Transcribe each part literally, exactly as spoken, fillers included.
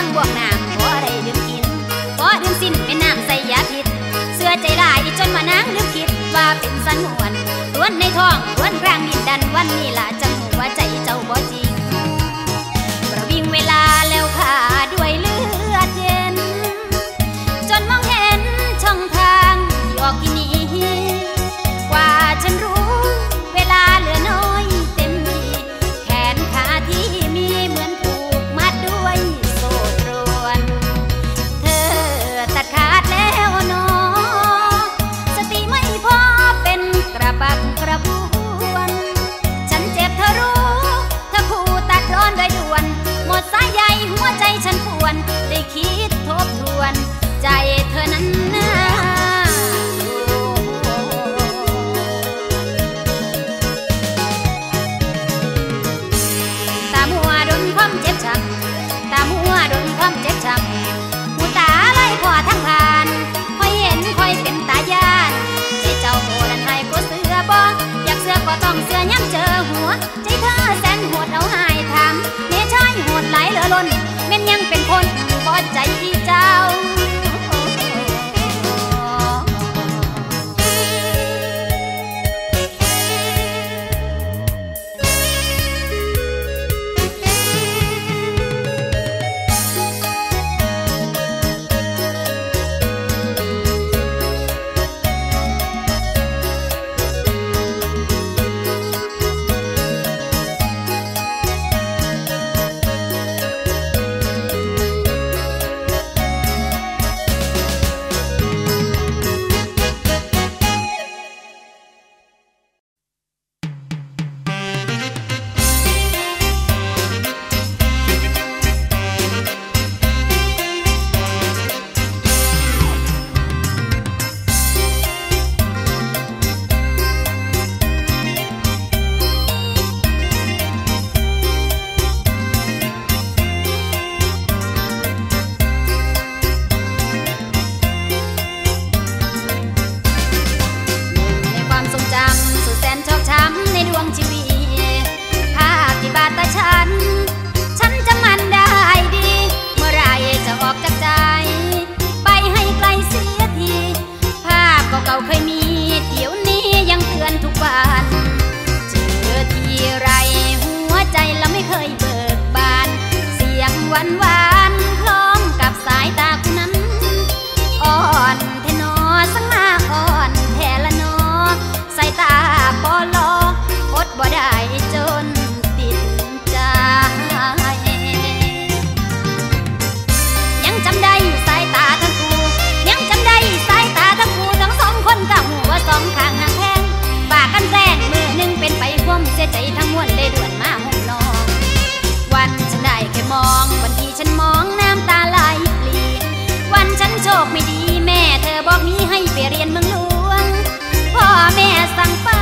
งบวกน้ำบ่ได้ดื่มกินบ่ดื่มสิ้นเป็นน้ำใส่ยาพิษเสื้อใจร้ายจนมานางลืมคิดว่าเป็นสันหวนล้วนในท้องล้วนกลางดินดันวันนี้ล่ะจังหูว่าใจเจ้าบ่จริงประวิงเวลาแล้วค่ะด้วยเลือดเย็นจนมองเห็นช่องทางที่ออกที่นี้กว่าฉันรู้เวลาเหลือน้อยเต็มทีแขนขาที่มีเหมือนผูกมัดด้วยโซ่ตรวนเธอตัดขาดแล้วเนาะสติไม่พอเป็นกระปักกระบวนฉันเจ็บเธอรู้เธอคู่ตัดร้อนโดยด่วนหมดสายใยหัวใจฉันปวนได้คิดทบทวนใจเธอนั้นนะตามัวโดนความเจ็บช้ำตามัวโดนความเจ็บช้ำหูตาไล่พอทั้งผ่านคอยเห็นคอยเป็นตาญาณใจเจ้าโหดันให้ก็เสือบ่อยากเสือก็ต้องเสือย้ำเจอหัวใจเธอแสนโหดเอาหายทำเนชายโหดไหลเหลือล้นแม่นยังเป็นคนบ่ใจเจ้าใจทั้งมวลได้ด่วนมาห่มนอนวันฉันได้แค่มองวันที่ฉันมองน้ำตาไหลปลีวันฉันโชคไม่ดีแม่เธอบอกนี้ให้ไปเรียนเมืองหลวงพ่อแม่สั่งไป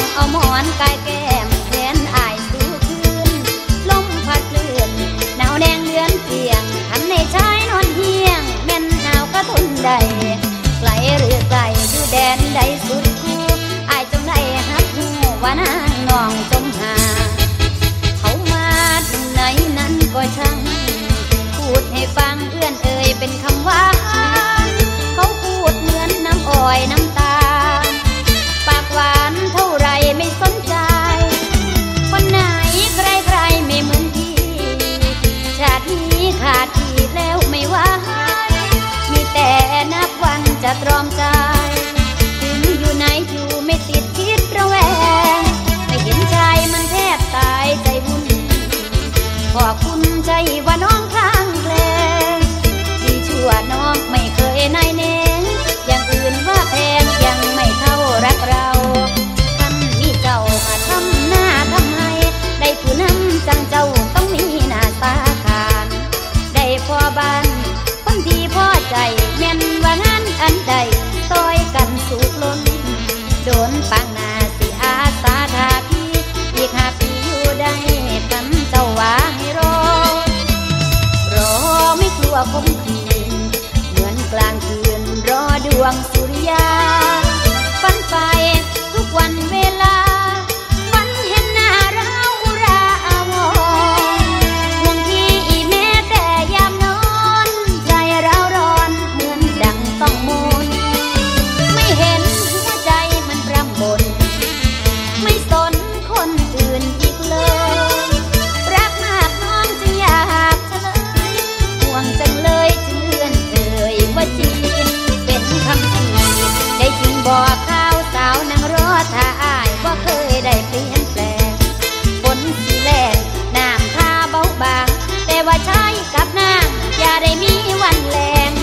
องเอาหมอนกายแก้มแทนอายสู่คืนลมพัดเลื่อนหนาวแดงเดือนเพียงทันในชายนอนเฮียงแม่นหนาวก็ทนได้ไกลหรือไกลอยู่แดนใดสุดคู่อายจงได้ฮักหูว่านางน้องจมหาเขามาถึงไหนนั้นก็ช่างพูดให้ฟังเอื้อนเอ่ยเป็นคำหวานเขาพูดเหมือนน้ำอ้อยน้ำตาปากหวานเท่าไรไม่สนใจคนไหนใครใครไม่เหมือนพี่ชาตินี้ขาดพี่แล้วไม่ไหวมีแต่นับวันจะตรอมใจถึงอยู่ไหนอยู่ไม่ติดคิดระแวงไม่เห็นใจมันแทบตายใจบุญขอบคุณใจว่าน้องข้างแกลงที่ชั่วน้องไม่เคยนายเน้นอย่างอื่นว่าแพงยังไม่เท่ารักเราท่านมีเจ้ามาทำหน้าทำให้ได้ผู้นำจังเจ้าต้องมีหน้าตาขานได้พอบ้านคนที่พอใจแม่นว่างานอันใดต้อยกันสูบล้นโดนปางนาสิอาสาทาพี่อีกหากพี่อยู่ได้กันเจ้าว่าให้รอรอไม่กลัวคมคืนเหมือนกลางคืนรอดวงสุริยาฝันไปทุกวันเวลาฝันเห็นหน้าเราอุราอาวรณ์ห่วงที่แม้แต่ยามนอนใจเราร้อนเหมือนดังต้องมนไม่เห็นหัวใจมันรำบนไม่สนคนอื่นอีกเลยรักมากน้องจึงอยากเฉลยห่วงจังเลยจึงเลื่อนเอ่ยว่าจีเป็นคำที่ได้ยินบอกข่าวสาวนางรอท่าอายว่าเคยได้เปลี่ยนแปลงฝนสีแลงน้ำท่าเบาบางแต่ว่าชายกับนางอย่าได้มีวันแลง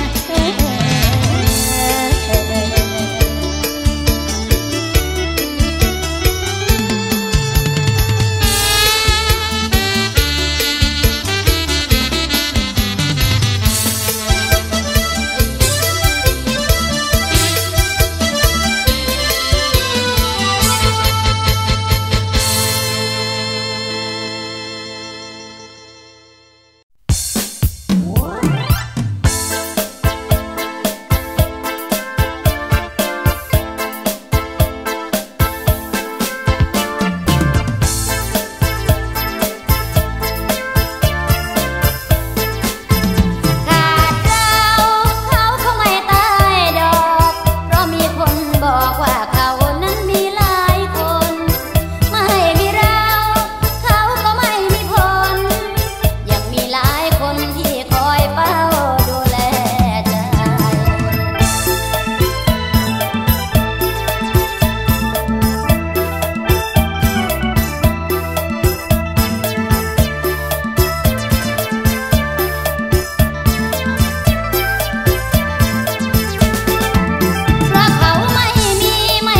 ไม่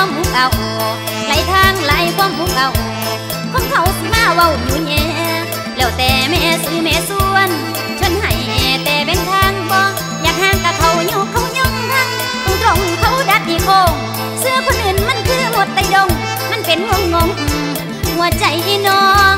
ความมุกเอาไหลทางไหลความมุกเอาของเขาสิมาเว้าอยู่แย่แล้วแต่แม่ซื้อแม่ส่วนฉันให้แต่เป็นทางบ่อยากห่างกับเขาอยู่เขาย่องทางตรงตรงเขาดัดที่โค้งเสื้อคนอื่นมันคือหมดไตดงมันเป็นวงงงหัวใจน้อง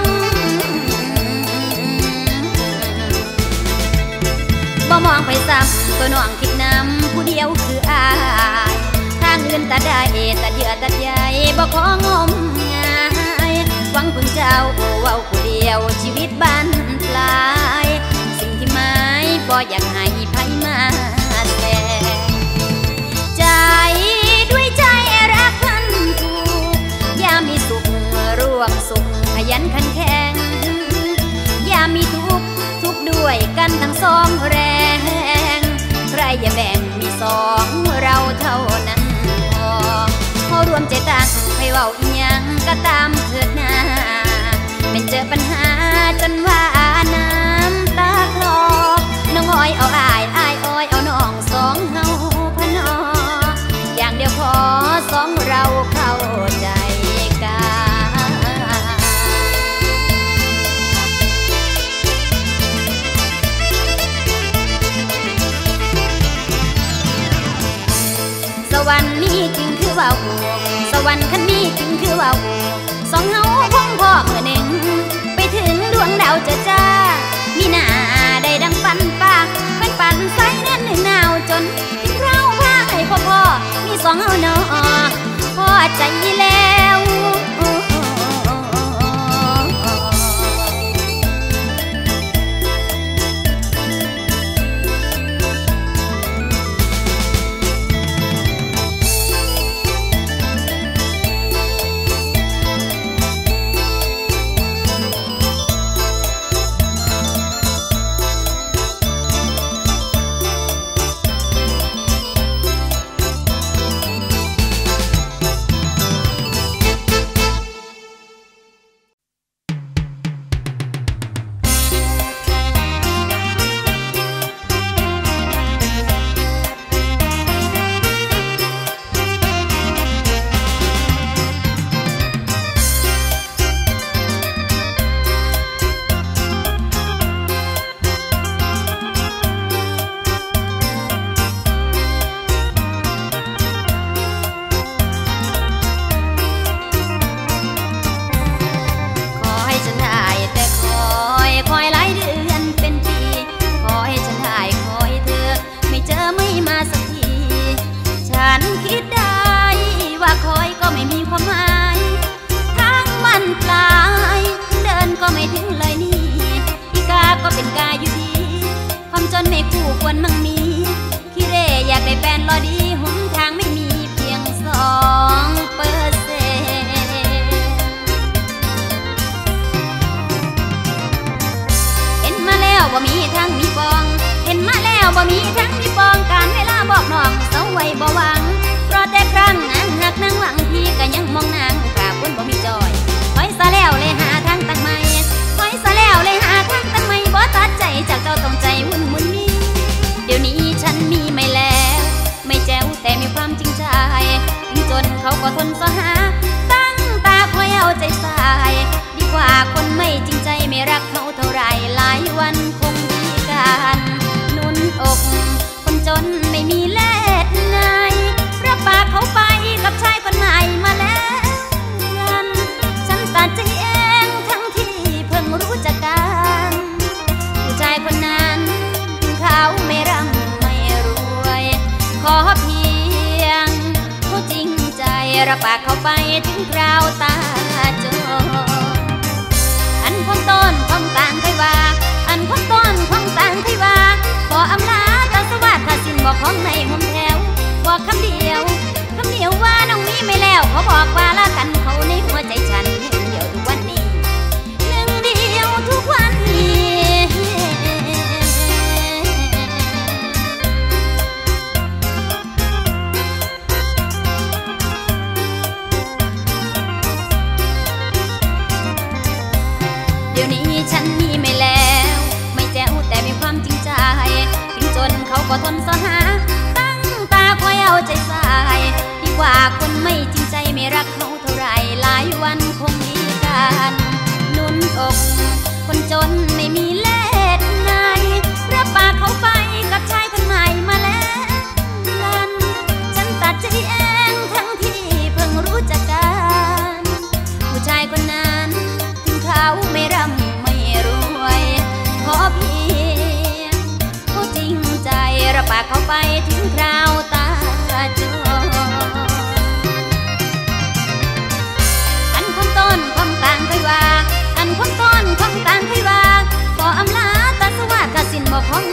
บ่มองไปซ้ำตัวน้องคิดน้ำผู้เดียวคืออายทางอื่นตัดได้ตัดเยื่อตัดใยบ่ของมงายหวังพึ่งเจ้าเว้าผู้เดียวชีวิตบ้านปลายสิ่งที่หมายบ่อยากให้ไผมาแทนใจด้วยใจรักพันผูกยามมีสุขร่วมสุขขยันขันแข็งยามมีทุกข์ทุกข์ด้วยกันทั้งสองแรงใครอย่าแบ่งมีสองเราเท่านั้นพอพอรวมใจตั้งให้เว้าอีหยังก็ตามเถิดนาเป็นเจอปัญหาจนว่าน้ำตาคลอน้องอ้อยเอาอายอายอ้อยเอาน้องสองเฮาพนออย่างเดียวพอสองเราเข้าใจกันสวรรค์มีจริงคือว่าสวรรค์คันมีจริงคือว่าสองเฮาคงพอเมื่อหนึ่งไปถึงดวงดาวจะจ้ามีหน้าได้ดังปันปากเป็นปันใสแน่นหนึ่งหนาวจนถึงเราพาให้พ่อพ่อมีสองเฮาเนาะพอใจแล้วควรมั่งมีขี้เร่อยากได้แฟนรอดีหนทางไม่มีเพียงสองเปอร์เซ็นต์เห็นมาแล้วบ่มีทางมีปองเห็นมาแล้วบ่มีทางมีปองการเวลาบอกน้องเศร้าไว้บ่หวังเพราะแต่ครั้งนางหักนางหวังพี่ก็ยังมองนางกราบคนบ่มีจอยถอยซะแล้วเลยหาทางตั้งใหม่ถอยซะแล้วเลยหาทางตั้งใหม่บ่ตัดใจจากเจ้าต้องใจมุ่นมุ่นนี้เดี๋ยวนี้ฉันมีไม่แล้วไม่แจ๋วแต่มีความจริงใจถึงจนเขาก็ทนสหาตั้งตาคอยเอาใจใส่ดีกว่าคนไม่จริงใจไม่รักเขาเท่าไรหลายวันคงดีกันนุ่นอกคนจนไม่มีเล็ดในรับปากเขาไปกับชายคนใหม่มาแล้วกันฉันตัดใจเองทั้งที่เพิ่งรู้จักกันผู้ชายคนนั้นเขาไม่ร่ำไม่รวยขอเพียงเขาจริงใจรับปากเขาไปถึงคราวตาจนอันความต้นความต่างเคยว่าอันความต้นความต่างเคยว่าขออำลาตาสวัสดิ์ถ้าสิ้นบอกของในหัวแถวบอกคำเดียวคำเดียวว่าน้องมีไม่แล้วเขาบอกว่าละกันเขาในหัวใจฉันหนึ่งเดียวทุกวันนี้หนึ่งเดียวทุกวันนี้เดี๋ยวนี้ฉันมีไม่แล้วไม่แจ๋วแต่มีความจริงใจถึงจนเขาก็ทนสหาตั้งตาคอยเอาใจใส่ดีกว่าคนไม่จริงใจ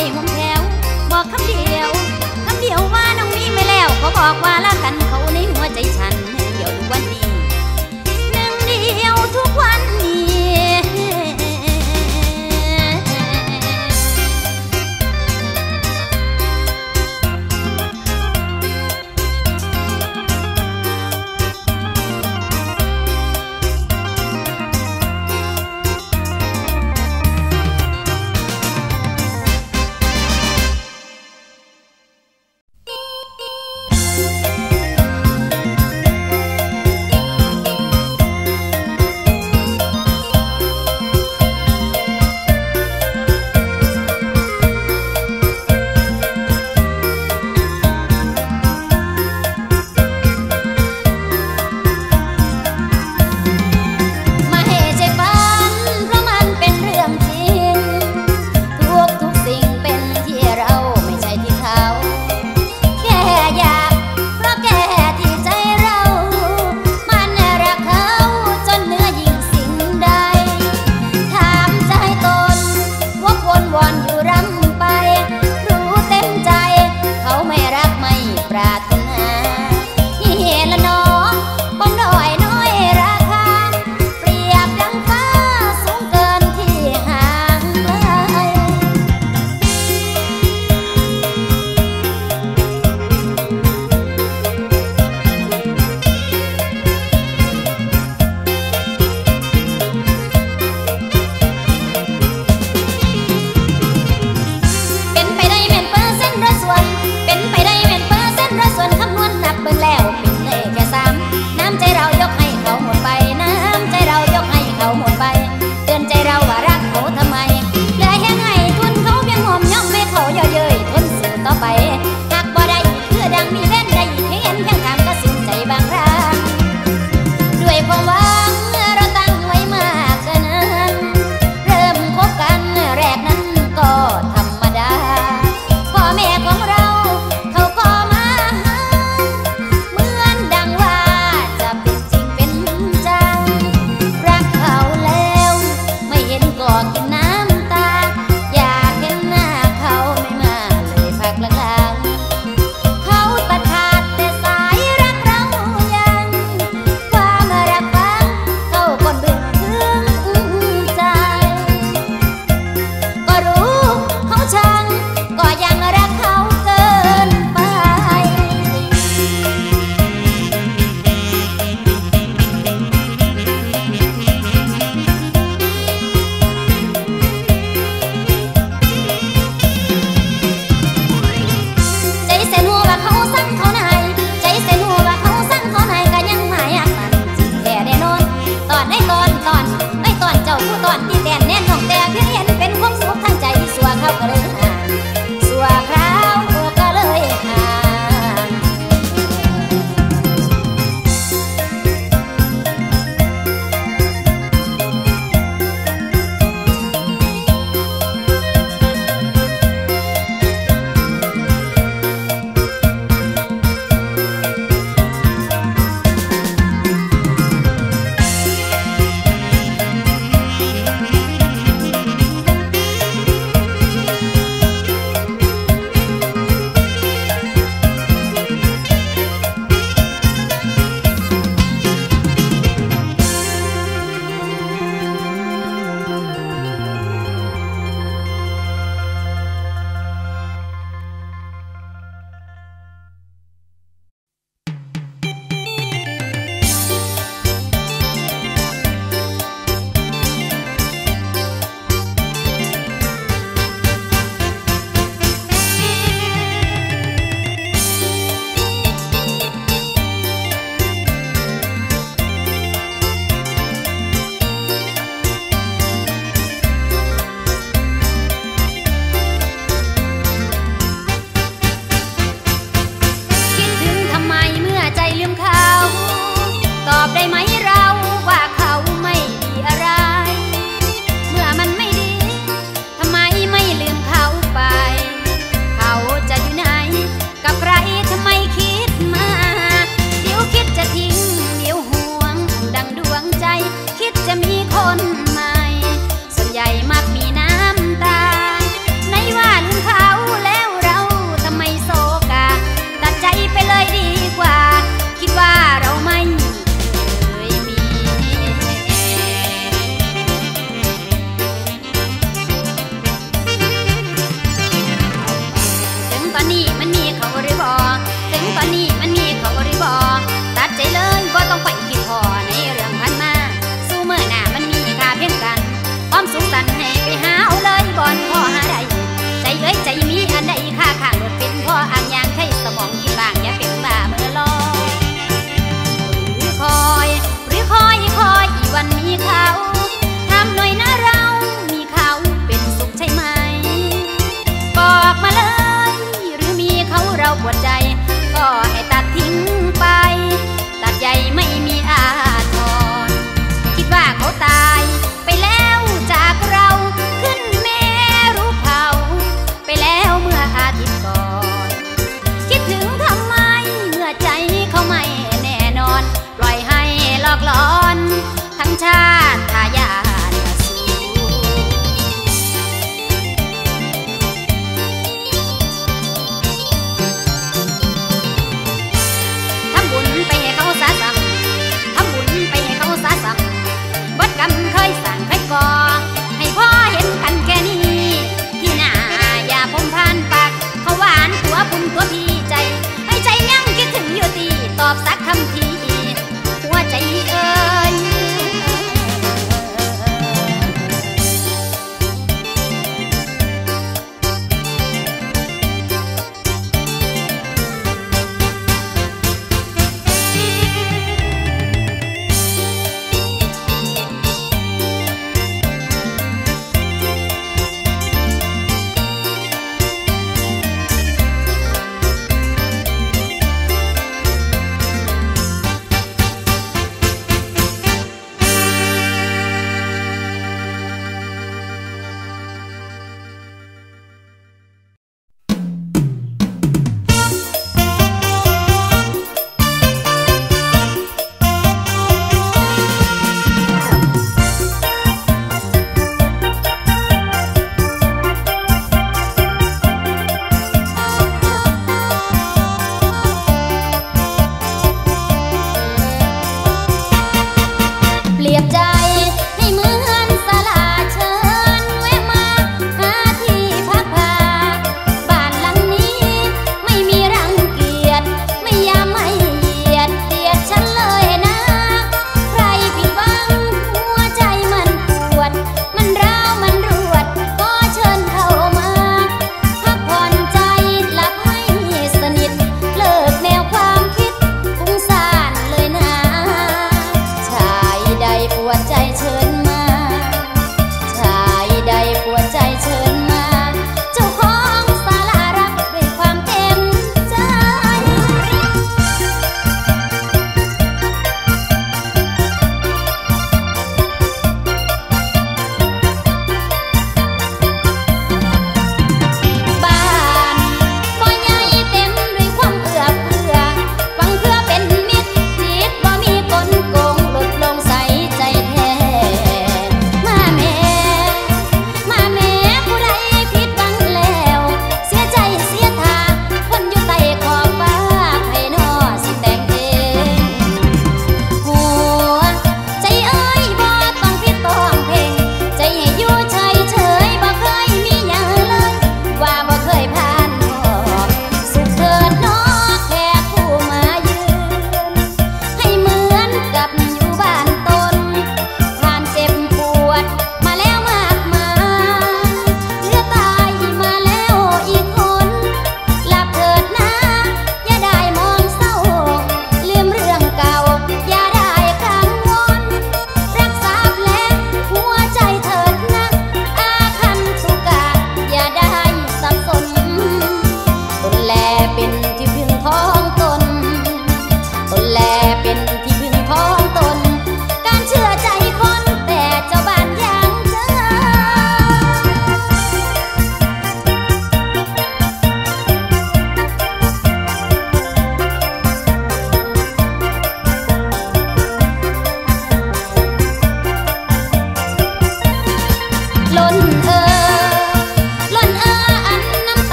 ห่มแถวบอกคำเดียวคำเดียวว่าน้องมีไม่แล้วเขาบอกว่าละกันเขาในหัวใจฉันเดียวทุกวันนี้หนึ่งเดียวทุกวันนี้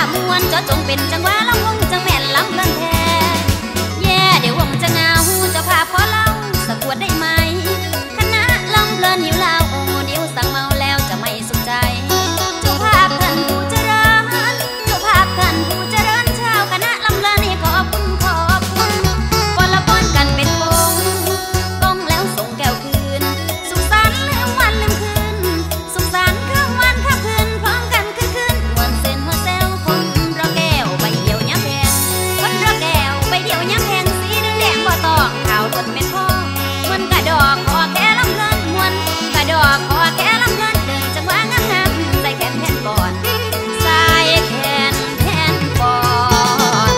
มวนเจ้าจงเป็นจังหวะลำวงจังแม่นลำเลินแท้แย่เดี๋ยววงจะเงาเจ้าภาพขอเล่าสะกวดได้ไหมคณะลำเลินหิวลาวโอ้เดี๋ยวสั่งเมาแล้วจะไม่สุขใจเจ้าภาพท่านผู้เจริญเจ้าภาพท่านผู้เจริญชาวคณะลำเลินให้ขอบคุณขอบคุณปนละปนกันเป็นวงกองแล้วส่งแก้วคืนสุขสันต์ลืมวันลืมคืนสุขสันต์ข้ามวันข้ามคืนพร้อมกันคืนคืนมวนเส้นหัวแซวคนรอแก้วใบเดียวย้ำแพงคนรอแก้วใบเดียวย้ำแพงสีแดงบ่ต้องขาวล้วนเป็นพ่อมวนกระดอกขอแค่ลำเลินมวนกระดอกขอแค่ลำเลินเดินจังหวะงามๆใส่แขนแขนก่อนใส่แขนแขนก่อน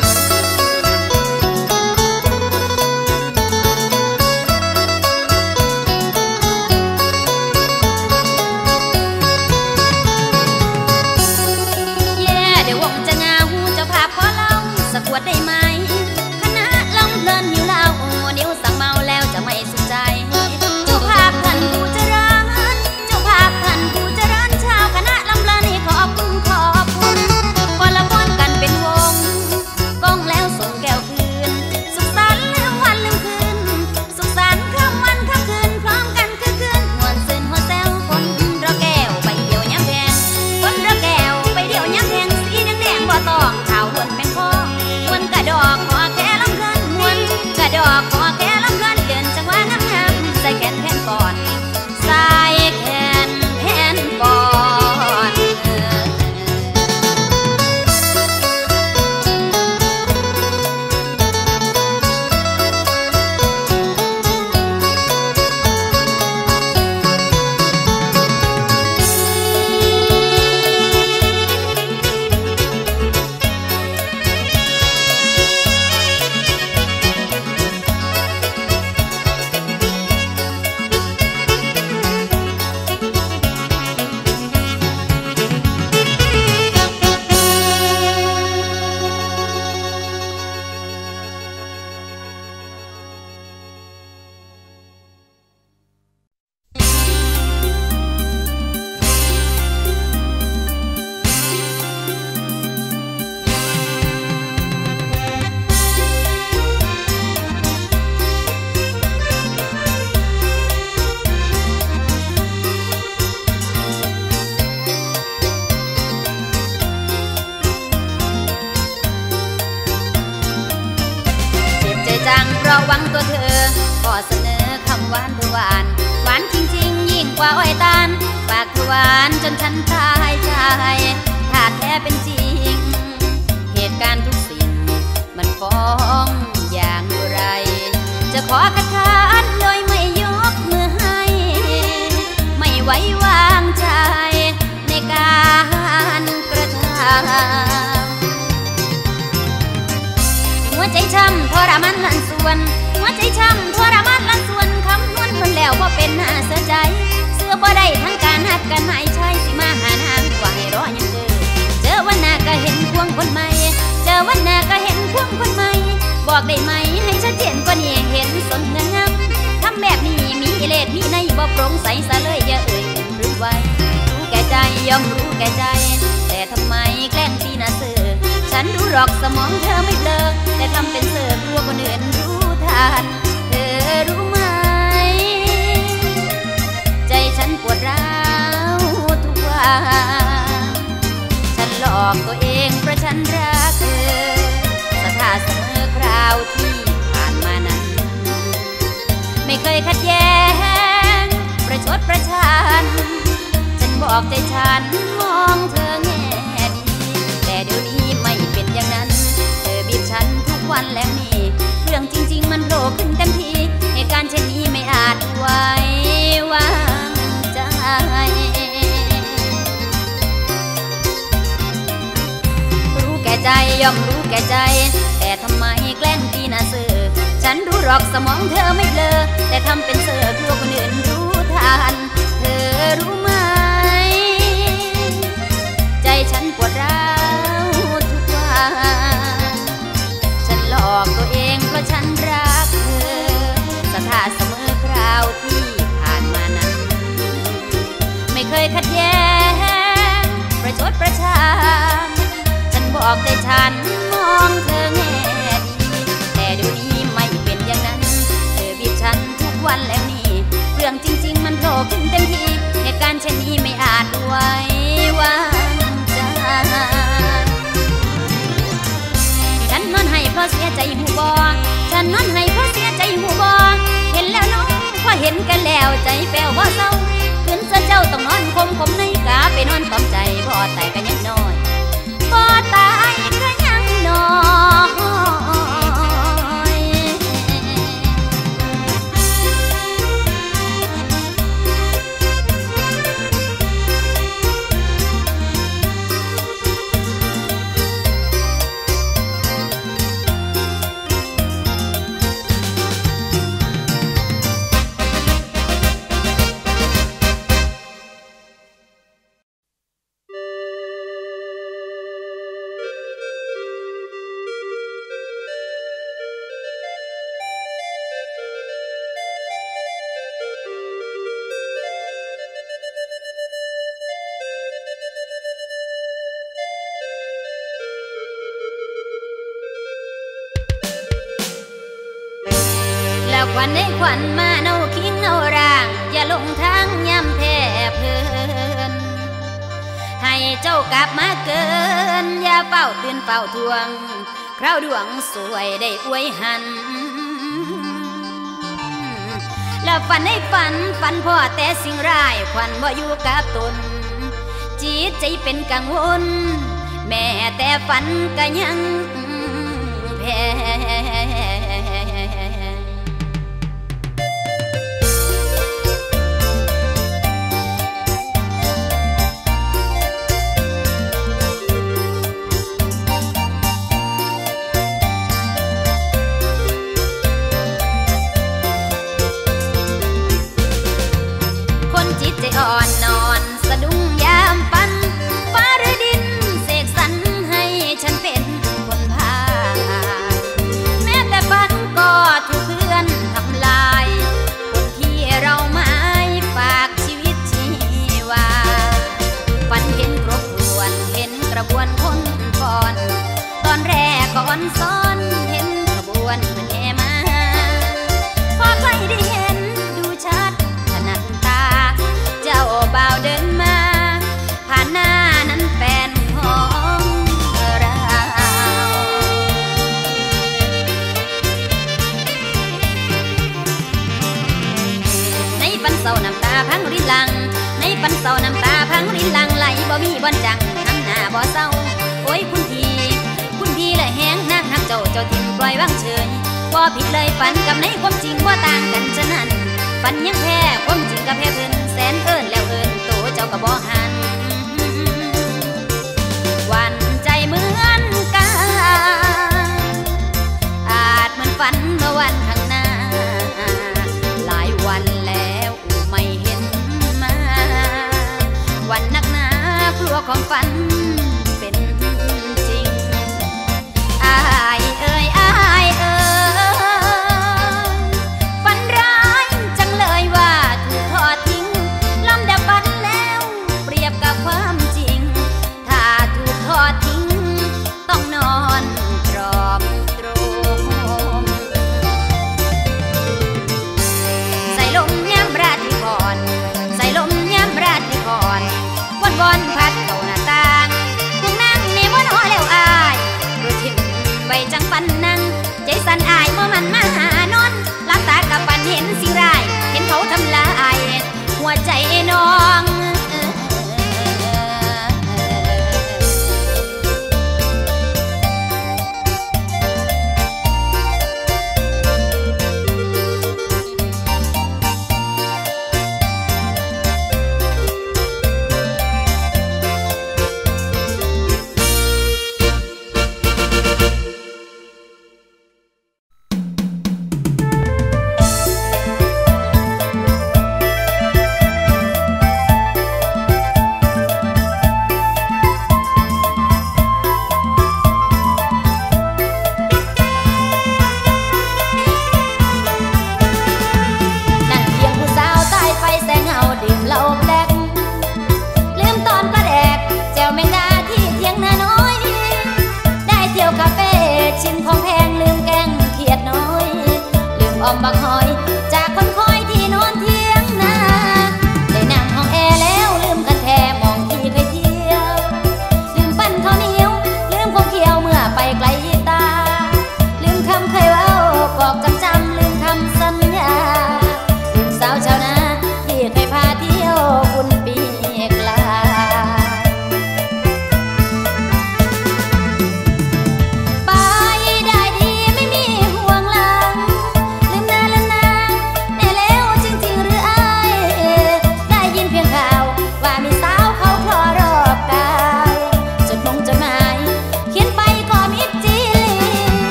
แย่เดี๋ยววงจะเงาเจ้าภาพขอเล่าสะกวดได้ไหมคณะลำเลินหิวลาวโอ้เดี๋ยวสั่งเมาแล้วจะไม่สุขใจเจ้าภาพท่านผู้เจริญเจ้าภาพท่านผู้เจริญชาวคณะลำเลินให้ขอบคุณขอบคุณปนละปนกันเป็นวงกองแล้วส่งแก้วคืนสุขสันต์ลืมวันลืมคืนสุขสันต์ข้ามวันข้ามคืนพร้อมกันคืนคืนมวนซึนหัวแซวคนรอแก้วใบเดียวย้ำแพงคนรอแก้วใบเดียวย้ำแพงสีแดงแดงบ่ต้องขาวล้วนเป็นพ่อมวนกระดอกขอแค่ลำเลินมวนกระดอกขอแค่ลำเลินเดินจังหวะงามๆใส่แขนแขนก่อนใส่แขนแขนก่อนจังเพราะหวังตัวเธอขอเสนอคำหวานเธอหวานหวานจริงๆยิ่งกว่าอ้อยตาลปากเธอหวานจนฉันตายใจถ้าแท้เป็นจริงเหตุการณ์ทุกสิ่งมันฟ้องอย่างไรจะขอคัดค้านโดยไม่ยกมือให้ไม่ไว้วางใจในการกระทำหัวใจช้ำทรมานลันส่วนหัวใจช้ำทรมานลันส่วนคำนวณเพิ่นแล้วบ่เป็นหน้าเสียใจเสื้อบ่ได้ทั้งการหักกันหายใช่สิมาหานางว่าให้รอยังเจอเจอวันหน้าก็เห็นควงคนใหม่เจอวันหน้าก็เห็นควงคนใหม่บอกได้ไหมให้ชัดเจนกว่านี้เห็นสนเงินงำทำแบบนี้มีเลสมีในบ่โปร่งใสซะเลยอย่าเอ่ยหรือไว้รู้แก่ใจยอมรู้แก่ใจแต่ทำไมแกล้งตีหน้าเสือฉันรู้หรอกสมองเธอไม่เบลอแต่ทำเป็นเสือกลัวคนอื่นรู้ทันเธอรู้ไหมใจฉันปวดร้าวทุกวันฉันหลอกตัวเองเพราะฉันรักเธอสถาเสมอคราวที่ผ่านมานั้นไม่เคยขัดแย้งประชดประชันฉันบอกใจฉันมองเธอแง่ดีแต่เดี๋ยวนี้ไม่เป็นอย่างนั้นเธอบีบฉันทุกวันแล้วนี่เรื่องจริงๆมันโผล่ขึ้นเต็มทีเหตุการณ์เช่นนี้ไม่อาจไว้วางใจรู้แก่ใจย่อมรู้แก่ใจแต่ทำไมแกล้งตีหน้าเสือฉันรู้หรอกสมองเธอไม่เบลอแต่ทำเป็นเสือกลัวคนอื่นรู้ทันเธอรู้ไหมใจฉันปวดร้าวทุกวันฉันหลอกตัวเองเพราะฉันรักเธอสถาเสมอคราวที่ผ่านมานั้นไม่เคยขัดแย้งประชดประชันบอกใจฉันมองเธอแง่ดีแต่เดี๋ยวนี้ไม่เป็นอย่างนั้นเธอบีบฉันทุกวันแล้วนี่เรื่องจริงๆมันโผล่ขึ้นเต็มทีเหตุการณ์เช่นนี้ไม่อาจไว้วางใจฉันนอนให้เพราะเสียใจหูบอฉันนอนให้เพราะเสียใจหูบอเห็นแล้วน้องพอเห็นกันแล้วใจแป้วบ่เศร้าคืนเสียเจ้าต้องนอนคมคมในกาไปนอนตอมใจบ่ตายกันยังน้อยบ่ตายก็ยังน้อยแล้วควันได้ควันมาเนาคิงเนาร่างอย่าลงทางย่ำแพ้เพลินให้เจ้ากลับมาเกินอย่าเฝ้าตื่นเฝ้าทวงคราวดวงสวยได้อวยหันแล้วฝันให้ฝันฝันพ่อแต่สิ่งร้ายควันบ่อยู่กับตนจิตใจเป็นกังวลแม่แต่ฝันก็ยังแพ้อ่อนนอนสะดุ้งยามฝันฟ้าหรือดินเสกสรรให้ฉันเป็นคนพาแม้แต่ฝันก็ถูกเพื่อนทำลายคนที่เราหมายฝากชีวิตชีวาฝันเห็นครบถ้วนเห็นกระบวนคนฟอนตอนแรกก่อนซ้อนเห็นขบวนเหมือนแห่มาพอใครได้เห็นดูชัดถนัดตาเจ้าบ่าวเดินมาผ่านหน้านั้นแฟนของเราในปันเศร้าน้ำตาพังรินลังในปันเศร้าน้ำตาพังรินลังไหลบ่มีบ่อนจังน้ำหน้าบ่เศร้าโอ้ยคุณพี่คุณพี่เลยแห้งนักหักเจ้าเจ้าทิมปล่อยวางเฉยบ่ผิดเลยฝันกับในความจริงว่าต่างกันฉะนั้นฝันยังแพ้ความจริงกับแพ้เพิ่นแสนเอิ้นแล้วเอิ้นโตเจ้าก็บ่หันหวั่นใจเหมือนกันอาจเหมือนฝันเมื่อวันข้างหน้าหลายวันแล้วไม่เห็นมาวันนักหนากลัวความฝันเป็นจริงอายเอ่ยอายเอ่ยฝันร้ายจังเลยว่าถูกทอดทิ้งลำดับฝันแล้วเปรียบกับความจริงถ้าถูกทอดทิ้งต้องนอนตรอมตรมใส่ลมย้ำราดที่ก่อนใส่ลมย้ำราดที่ก่อนวนวนพัดเข้าหน้าต่างทุ่งนั่งมีวนหอแล้วอายรู้ทิมไว้จังปันนั่งใจสั่นอายเมื่อมันมาหานอนหลับตากับปันเห็นสิ่งร้ายเห็นเขาทำลายหัวใจน้อง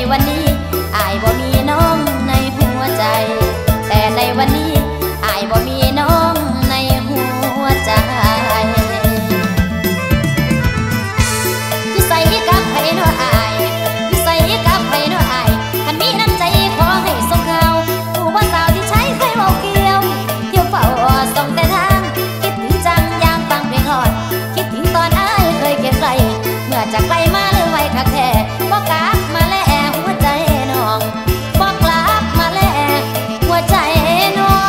วันนี้อายบ่มีน้องในหัวใจแต่ในวันนี้อายบ่มีน้องในหัวใจอยู่ใส่กับใครเนาะอายอยู่ใส่กับใครเนาะอายคันมีน้ำใจขอให้ส่งข่าวผู้บ่สาวที่ใช้เคยเว้าเกี่ยวเที่ยวเฝ้าส่องแต่ทางคิดถึงจังยามฟังเพลงฮอดคิดถึงตอนอายเคยเก็บไกลเมื่อจากไกลมาลืมไว้คักแท้บ่กลับมาแลหัวใจน้องบ่กลับมาแลหัวใจน้อง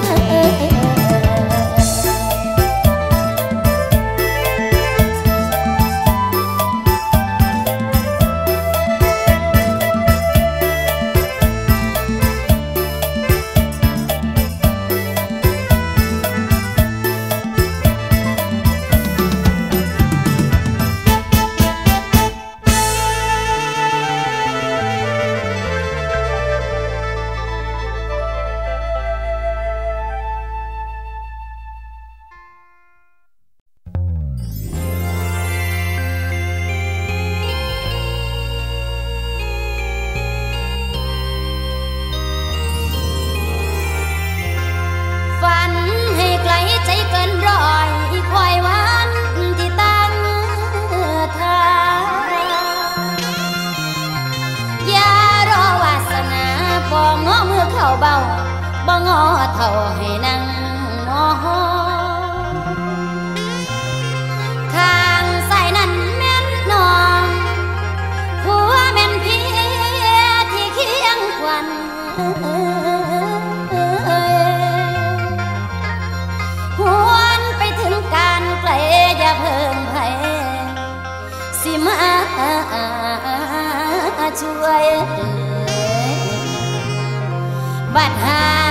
เบาบ่งอเท่าให้นั่งมองข้างซ้ายนั้นแม่นน้องผัวแม่นพี่ที่เคียงควันหวนไปถึงการไกลอย่าเพิ่งไผสิมาช่วยบัดหา